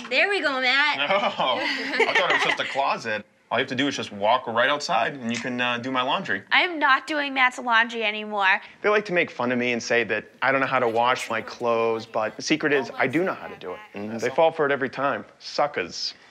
There we go, Matt. Oh, I thought it was just a closet. All you have to do is just walk right outside, and you can do my laundry. I am not doing Matt's laundry anymore. They like to make fun of me and say that I don't know how to wash my clothes, but the secret is I do know how to do it. And they fall for it every time. Suckers.